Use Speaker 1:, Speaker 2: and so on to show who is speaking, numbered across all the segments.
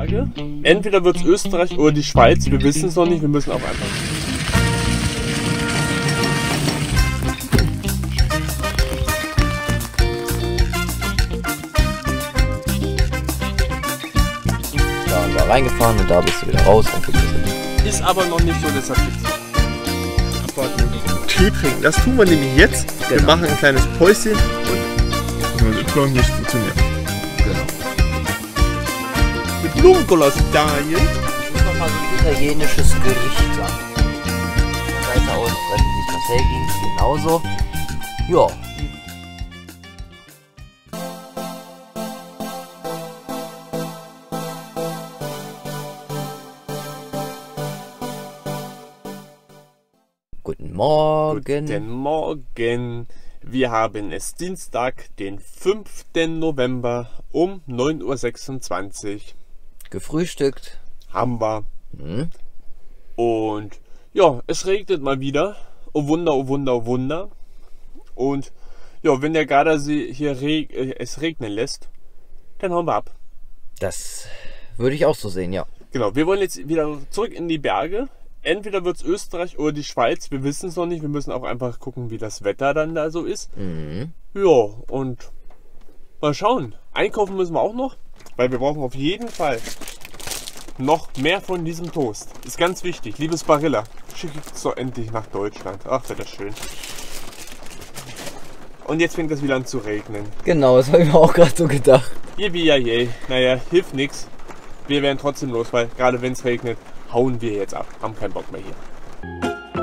Speaker 1: Berge. Entweder wird es Österreich oder die Schweiz. Wir wissen es noch nicht. Wir müssen auch einfach.
Speaker 2: Da und da reingefahren und da bist du wieder raus und gut ist.
Speaker 1: Ist aber noch nicht so, deshalb gibt's Tee trinken. Das tun wir nämlich jetzt. Wir
Speaker 2: Genau.
Speaker 1: machen ein kleines Päuschen und das kann nicht funktionieren.
Speaker 2: Genau.
Speaker 1: Mit Blumenkohl aus Italien.
Speaker 2: Ich muss noch mal so ein italienisches Gericht sagen. Von der Seite aus, weil wie sich das herging, genauso. Ja. Guten Morgen.
Speaker 1: Guten Morgen. Wir haben es Dienstag, den 5. November um 9:26 Uhr.
Speaker 2: Gefrühstückt.
Speaker 1: Haben wir.
Speaker 2: Hm.
Speaker 1: Und ja, es regnet mal wieder. Oh Wunder, oh Wunder, oh Wunder. Und ja, wenn der Gardasee hier es regnen lässt, dann hauen wir ab.
Speaker 2: Das würde ich auch so sehen, ja.
Speaker 1: Genau, wir wollen jetzt wieder zurück in die Berge. Entweder wird es Österreich oder die Schweiz. Wir wissen es noch nicht. Wir müssen auch einfach gucken, wie das Wetter dann da so ist.
Speaker 2: Mhm.
Speaker 1: Ja, und mal schauen. Einkaufen müssen wir auch noch, weil wir brauchen auf jeden Fall noch mehr von diesem Toast. Ist ganz wichtig. Liebes Barilla, schickt es doch endlich nach Deutschland. Ach, wäre das schön. Und jetzt fängt es wieder an zu regnen.
Speaker 2: Genau, das habe ich mir auch gerade so gedacht.
Speaker 1: Je. Naja, hilft nichts. Wir werden trotzdem los, weil gerade wenn es regnet, hauen wir jetzt ab. Haben keinen Bock mehr hier.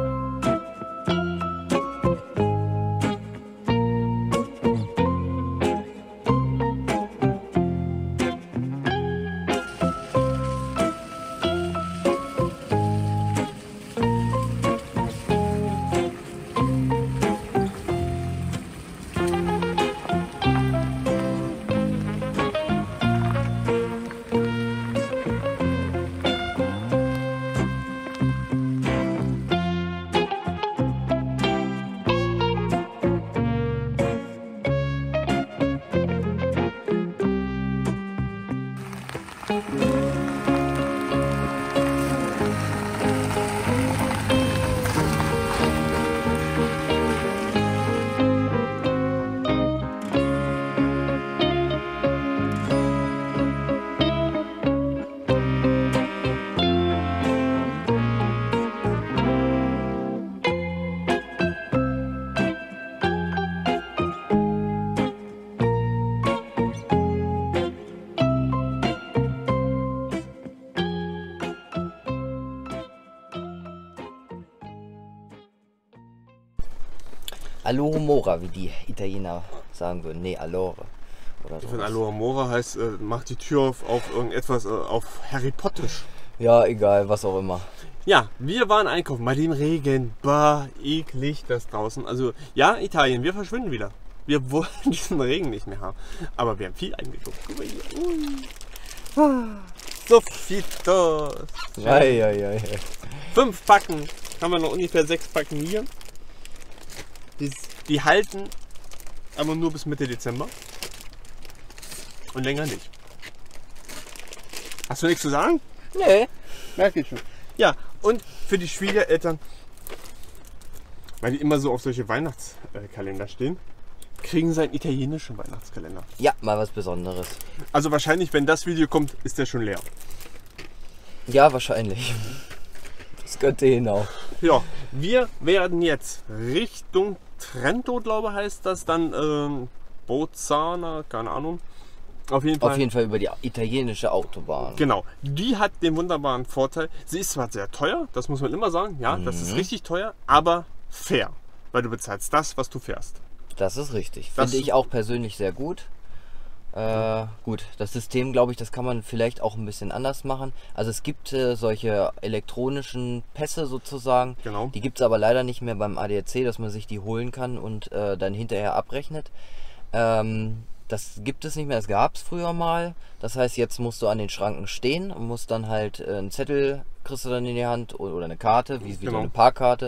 Speaker 2: Alohomora, wie die Italiener sagen würden. Nee, Allore. Oder so.
Speaker 1: Wenn Alohomora heißt, macht die Tür auf irgendetwas auf Harry Pottisch.
Speaker 2: Ja, egal, was auch immer.
Speaker 1: Ja, wir waren einkaufen bei dem Regen. Bah, eklig das draußen. Also ja, Italien, wir verschwinden wieder. Wir wollen diesen Regen nicht mehr haben. Aber wir haben viel eingekauft. Guck mal hier. Sofitos.
Speaker 2: Ja.
Speaker 1: 5 Packen. Haben wir noch ungefähr 6 Packen hier. Die halten aber nur bis Mitte Dezember. Und länger nicht. Hast du nichts zu sagen?
Speaker 2: Nee.
Speaker 1: Merke ich schon. Ja, und für die Schwiegereltern, weil die immer so auf solche Weihnachtskalender stehen, kriegen sie einen italienischen Weihnachtskalender.
Speaker 2: Ja, mal was Besonderes.
Speaker 1: Also wahrscheinlich, wenn das Video kommt, ist der schon leer.
Speaker 2: Ja, wahrscheinlich. Das könnte hinhauen.
Speaker 1: Ja, wir werden jetzt Richtung Trento, glaube heißt das, dann Bolzano, keine Ahnung. Auf jeden Fall
Speaker 2: über die italienische Autobahn.
Speaker 1: Genau, die hat den wunderbaren Vorteil, sie ist zwar sehr teuer, das muss man immer sagen, ja, das ist richtig teuer, aber fair, weil du bezahlst das, was du fährst.
Speaker 2: Das ist richtig.
Speaker 1: Das
Speaker 2: Finde ich auch persönlich sehr gut. Gut, das System, glaube ich, das kann man vielleicht auch ein bisschen anders machen. Also es gibt solche elektronischen Pässe sozusagen.
Speaker 1: Genau.
Speaker 2: Die gibt es aber leider nicht mehr beim ADAC, dass man sich die holen kann und dann hinterher abrechnet. Das gibt es nicht mehr, das gab es früher mal. Das heißt, jetzt musst du an den Schranken stehen und musst dann halt einen Zettel, kriegst du dann in die Hand oder eine Karte, wie so eine Parkkarte.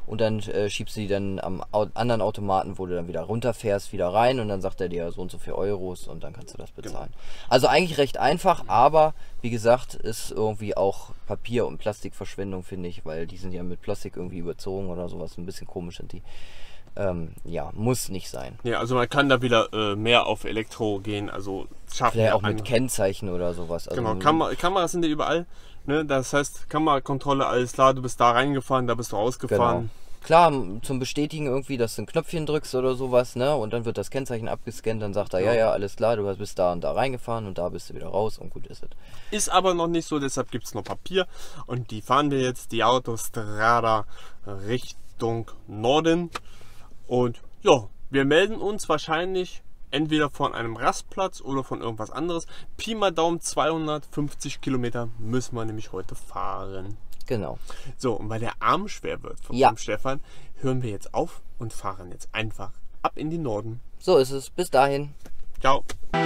Speaker 2: und dann schiebst du die dann am anderen Automaten, wo du dann wieder runterfährst, wieder rein und dann sagt er dir so und so viel Euros und dann kannst du das bezahlen. Genau. Also eigentlich recht einfach, aber wie gesagt, ist irgendwie auch Papier- und Plastikverschwendung, finde ich, weil die sind ja mit Plastik irgendwie überzogen oder sowas, ein bisschen komisch sind die. Ja, muss nicht sein.
Speaker 1: Ja, also man kann da wieder mehr auf Elektro gehen, also schaffen
Speaker 2: vielleicht auch mit Kennzeichen oder sowas. Also
Speaker 1: genau, Kameras sind ja überall, ne? Das heißt, Kamerakontrolle, alles klar, du bist da reingefahren, da bist du rausgefahren.
Speaker 2: Genau. Klar, zum Bestätigen irgendwie, dass du ein Knöpfchen drückst oder sowas, ne? Und dann wird das Kennzeichen abgescannt, dann sagt er, ja, alles klar, du bist da und da reingefahren und da bist du wieder raus und gut ist es.
Speaker 1: Ist aber noch nicht so, deshalb gibt es noch Papier und die fahren wir jetzt die Autostrada Richtung Norden. Und ja, wir melden uns wahrscheinlich entweder von einem Rastplatz oder von irgendwas anderes. Pi mal Daumen 250 Kilometer müssen wir nämlich heute fahren.
Speaker 2: Genau.
Speaker 1: So, und weil der Arm schwer wird vom Stefan, hören wir jetzt auf und fahren jetzt einfach ab in den Norden.
Speaker 2: So ist es. Bis dahin.
Speaker 1: Ciao.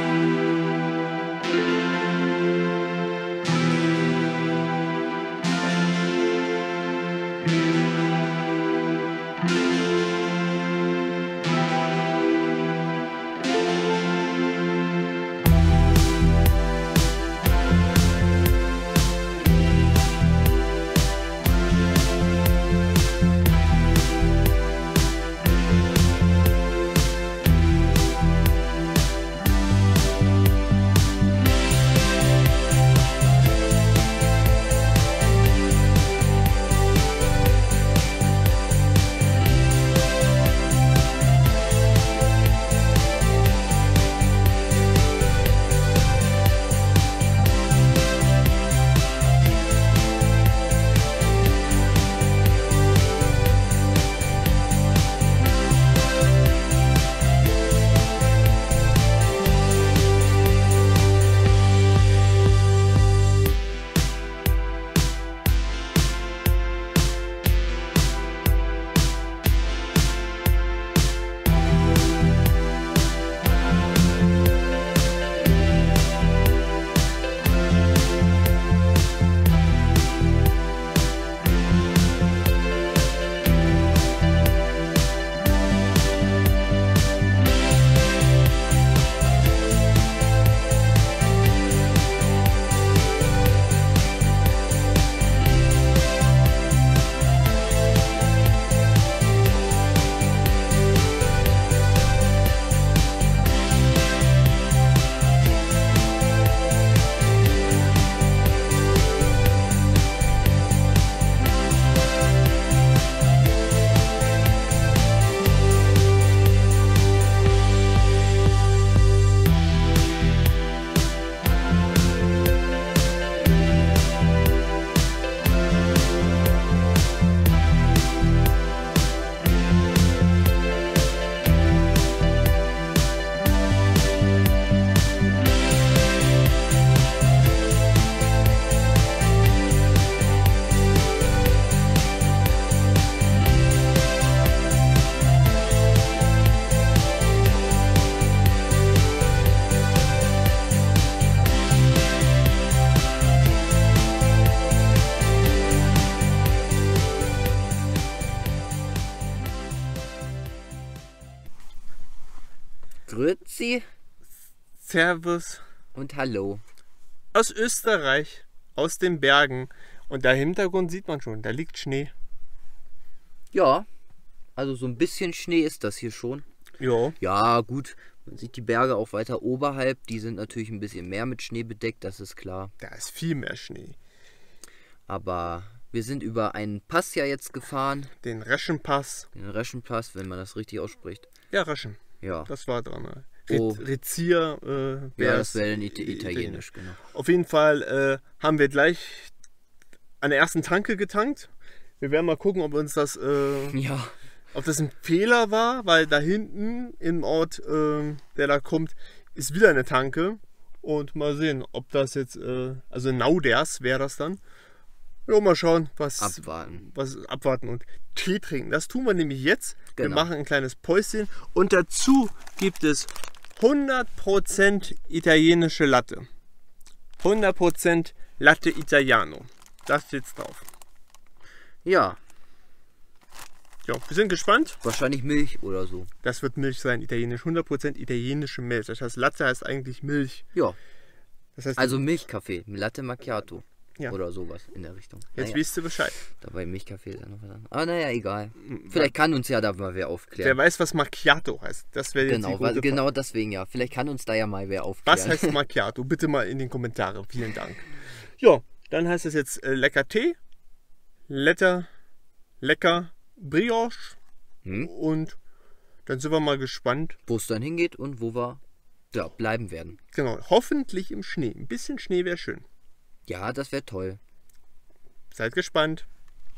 Speaker 2: Grüezi
Speaker 1: Servus
Speaker 2: und hallo.
Speaker 1: aus Österreich, aus den Bergen. Und da im Hintergrund sieht man schon, da liegt Schnee.
Speaker 2: Ja, also so ein bisschen Schnee ist das hier schon.
Speaker 1: Ja.
Speaker 2: Ja, gut. Man sieht die Berge auch weiter oberhalb. Die sind natürlich ein bisschen mehr mit Schnee bedeckt, das ist klar.
Speaker 1: Da ist viel mehr Schnee.
Speaker 2: Aber wir sind über einen Pass ja jetzt gefahren.
Speaker 1: Den Reschenpass.
Speaker 2: Den Reschenpass, wenn man das richtig ausspricht.
Speaker 1: Ja, Reschen.
Speaker 2: Ja.
Speaker 1: Das war dran. Ne?
Speaker 2: Oh.
Speaker 1: Rezier.
Speaker 2: Ja, das wäre dann italienisch, genau.
Speaker 1: Auf jeden Fall haben wir gleich an der ersten Tanke getankt. Wir werden mal gucken, ob uns das,
Speaker 2: Ja.
Speaker 1: ob das ein Fehler war, weil da hinten im Ort, der da kommt, ist wieder eine Tanke. Und mal sehen, ob das jetzt, also Nauders wäre das dann. Ja, mal schauen, abwarten und Tee trinken. Das tun wir nämlich jetzt.
Speaker 2: Genau.
Speaker 1: Wir machen ein kleines Päuschen und dazu gibt es 100% italienische Latte. 100% Latte Italiano. Das steht's drauf.
Speaker 2: Ja.
Speaker 1: Ja, wir sind gespannt.
Speaker 2: Wahrscheinlich Milch oder so.
Speaker 1: Das wird Milch sein, italienisch. 100% italienische Milch. Das heißt, Latte heißt eigentlich Milch.
Speaker 2: Ja.
Speaker 1: Das heißt,
Speaker 2: Also Milchkaffee, Latte Macchiato.
Speaker 1: Ja.
Speaker 2: Oder sowas in der Richtung.
Speaker 1: jetzt
Speaker 2: Naja,
Speaker 1: weißt du Bescheid.
Speaker 2: dabei Milchkaffee ist ja noch was anderes. Aber naja, egal. Vielleicht kann uns ja da mal wer
Speaker 1: Wer
Speaker 2: aufklären.
Speaker 1: weiß, was Macchiato heißt. Das wäre jetzt die
Speaker 2: Genau,
Speaker 1: gute
Speaker 2: genau deswegen ja. Vielleicht kann uns da ja mal wer aufklären.
Speaker 1: Was heißt Macchiato? Bitte mal in den Kommentaren. Vielen Dank. Ja, dann heißt es jetzt lecker Tee, lecker Brioche und dann sind wir mal gespannt.
Speaker 2: Wo es dann hingeht und wo wir bleiben werden.
Speaker 1: Genau, hoffentlich im Schnee. Ein bisschen Schnee wäre schön.
Speaker 2: Ja, das wäre toll.
Speaker 1: Seid gespannt.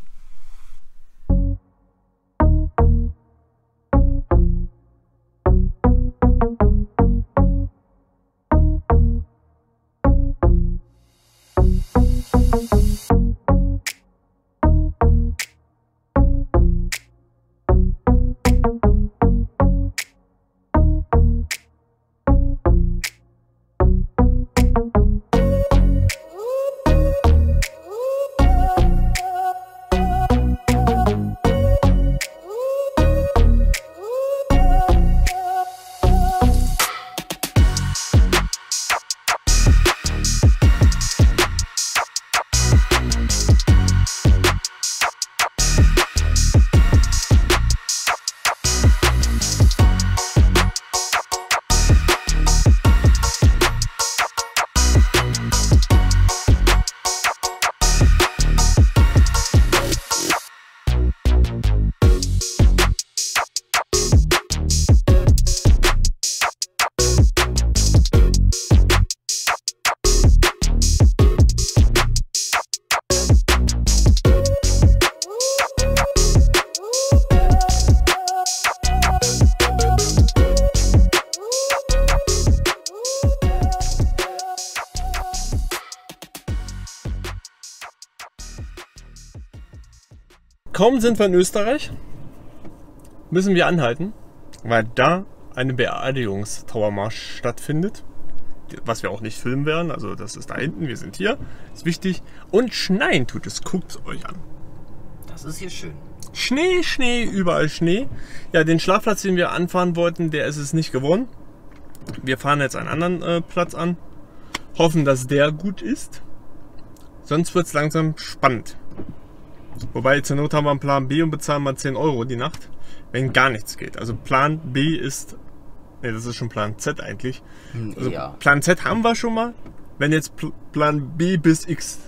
Speaker 1: Kaum sind wir in Österreich, müssen wir anhalten, weil da eine Beerdigungstrauermarsch stattfindet, was wir auch nicht filmen werden, also das ist da hinten, wir sind hier, ist wichtig. Und schneien tut es, guckt es euch an.
Speaker 2: Das ist hier schön.
Speaker 1: Schnee, Schnee, überall Schnee. Ja, den Schlafplatz, den wir anfahren wollten, der ist es nicht geworden. Wir fahren jetzt einen anderen Platz an, hoffen, dass der gut ist, sonst wird es langsam spannend. Wobei zur Not haben wir einen Plan B und bezahlen mal 10 Euro die Nacht, wenn gar nichts geht. Also Plan B ist, ne, das ist schon Plan Z eigentlich. Also
Speaker 2: Ja.
Speaker 1: Plan Z haben wir schon mal, wenn jetzt Plan B bis X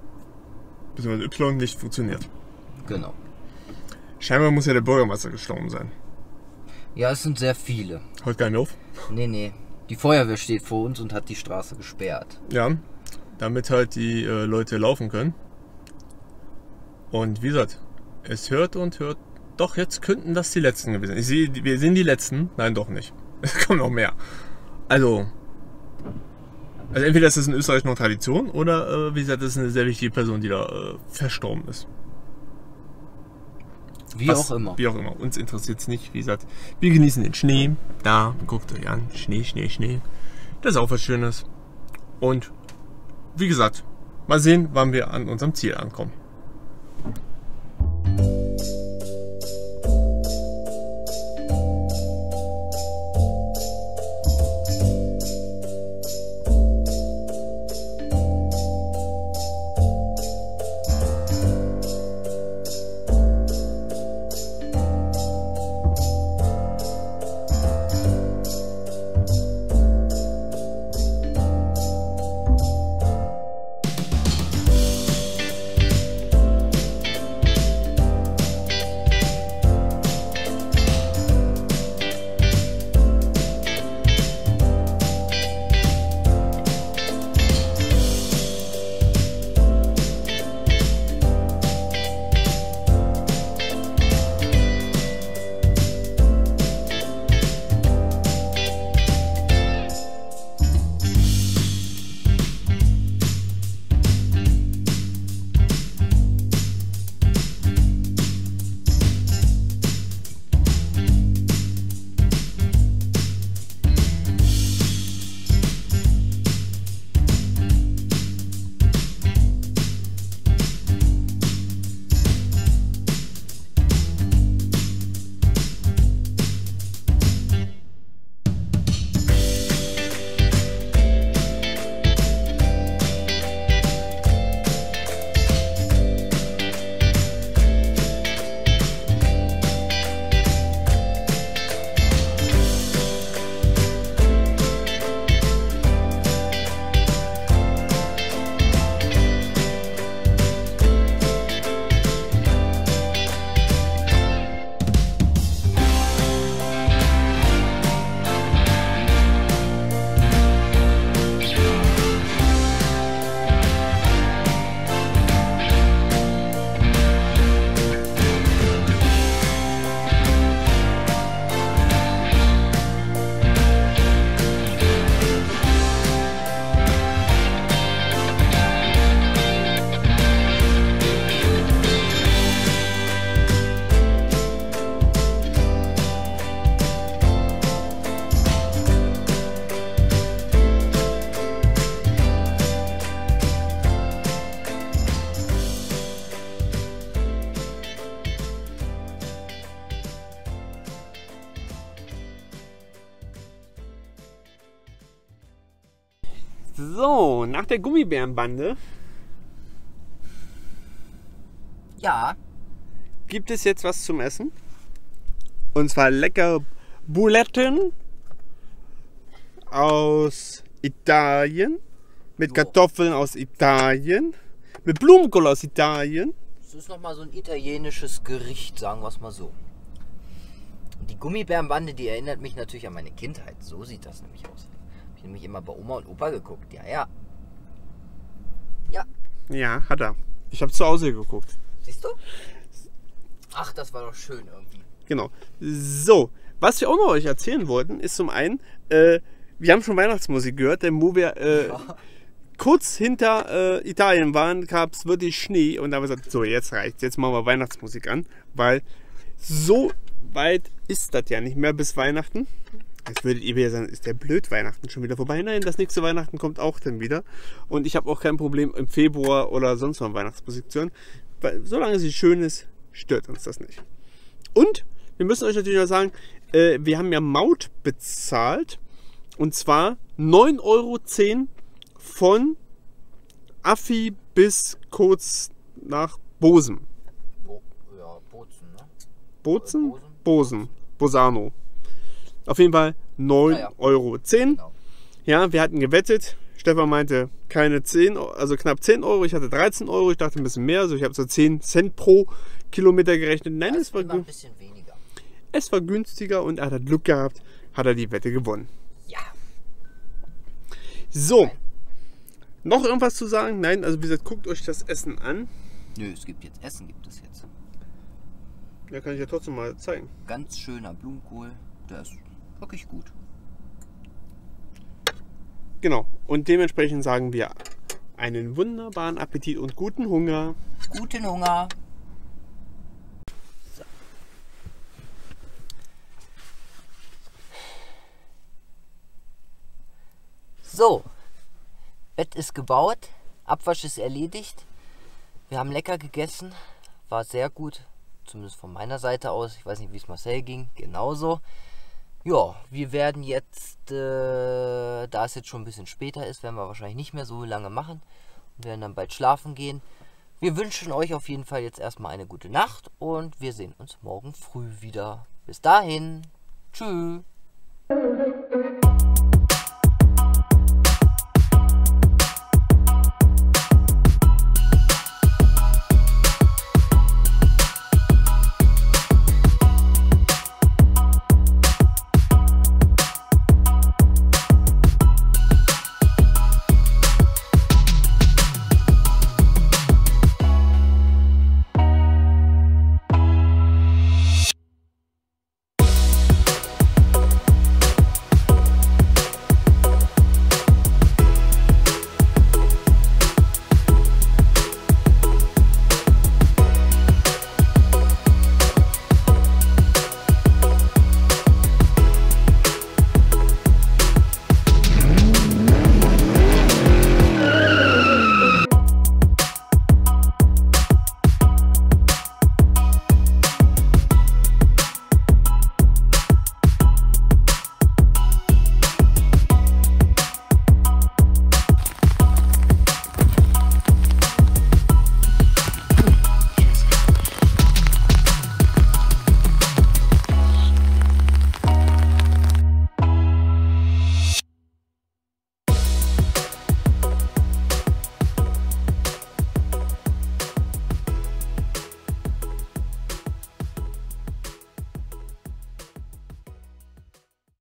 Speaker 1: bzw. Y nicht funktioniert.
Speaker 2: Genau.
Speaker 1: Scheinbar muss ja der Bürgermeister gestorben sein.
Speaker 2: Ja, es sind sehr viele.
Speaker 1: Hört gar nicht auf.
Speaker 2: Nee. Die Feuerwehr steht vor uns und hat die Straße gesperrt.
Speaker 1: Ja, damit halt die Leute laufen können. Und wie gesagt, es hört und hört. Doch, jetzt könnten das die letzten gewesen sein. Ich sehe, wir sind die letzten. Nein, doch nicht. Es kommen noch mehr. Also entweder ist das in Österreich noch Tradition oder wie gesagt, das ist eine sehr wichtige Person, die da verstorben ist.
Speaker 2: Wie auch immer.
Speaker 1: Wie auch immer. Uns interessiert es nicht. Wie gesagt, wir genießen den Schnee. Da, guckt euch an. Schnee, Schnee, Schnee. Das ist auch was Schönes. Und wie gesagt, mal sehen, wann wir an unserem Ziel ankommen. So, nach der Gummibärenbande
Speaker 2: Ja.
Speaker 1: gibt es jetzt was zum Essen. Und zwar lecker Buletten aus Italien. Mit Kartoffeln aus Italien. Mit Blumenkohl aus Italien.
Speaker 2: Das ist nochmal so ein italienisches Gericht, sagen wir es mal so. Die Gummibärenbande, die erinnert mich natürlich an meine Kindheit. So sieht das nämlich aus. Hab ich nämlich immer bei Oma und Opa geguckt. Ja, ja. Ja.
Speaker 1: Ja, hat er. Ich habe zu Hause geguckt.
Speaker 2: Siehst du? Ach, das war doch schön irgendwie.
Speaker 1: Genau. So, was wir auch noch euch erzählen wollten, ist zum einen, wir haben schon Weihnachtsmusik gehört, denn wo wir kurz hinter Italien waren, gab es wirklich Schnee und da haben wir gesagt, so, jetzt reicht's, jetzt machen wir Weihnachtsmusik an, weil so weit ist das ja nicht mehr bis Weihnachten. Jetzt würdet ihr wieder sagen, ist der blöd, Weihnachten schon wieder vorbei? Nein, das nächste Weihnachten kommt auch dann wieder. Und ich habe auch kein Problem im Februar oder sonst wann Weihnachtsmusik zu hören, weil solange sie schön ist, stört uns das nicht. Und wir müssen euch natürlich noch sagen, wir haben ja Maut bezahlt und zwar 9,10 € von Affi bis kurz nach Bosem.
Speaker 2: Ja, Bozen, ne?
Speaker 1: Bozen? Bosen. Bosano. Auf jeden Fall 9,10 €.
Speaker 2: Genau.
Speaker 1: Ja, wir hatten gewettet. Stefan meinte keine 10, also knapp 10 €. Ich hatte 13 €. Ich dachte ein bisschen mehr. Also ich habe so 10 Cent pro Kilometer gerechnet. Nein,
Speaker 2: Das
Speaker 1: es war
Speaker 2: immer ein bisschen weniger.
Speaker 1: es war günstiger und er hat Glück gehabt, hat er die Wette gewonnen.
Speaker 2: Ja.
Speaker 1: So,
Speaker 2: Nein.
Speaker 1: noch irgendwas zu sagen? Nein, also wie gesagt, guckt euch das Essen an.
Speaker 2: Nö, es gibt jetzt Essen, gibt es jetzt.
Speaker 1: Ja, kann ich ja trotzdem mal zeigen.
Speaker 2: Ganz schöner Blumenkohl. Der ist wirklich gut.
Speaker 1: Genau, und dementsprechend sagen wir einen wunderbaren Appetit und guten Hunger.
Speaker 2: Guten Hunger. So, Bett ist gebaut, Abwasch ist erledigt. Wir haben lecker gegessen, war sehr gut, zumindest von meiner Seite aus. Ich weiß nicht, wie es Marcel ging, genauso. Ja, wir werden jetzt, da es jetzt schon ein bisschen später ist, werden wir wahrscheinlich nicht mehr so lange machen. Wir werden dann bald schlafen gehen. Wir wünschen euch auf jeden Fall jetzt erstmal eine gute Nacht und wir sehen uns morgen früh wieder. Bis dahin, tschüss.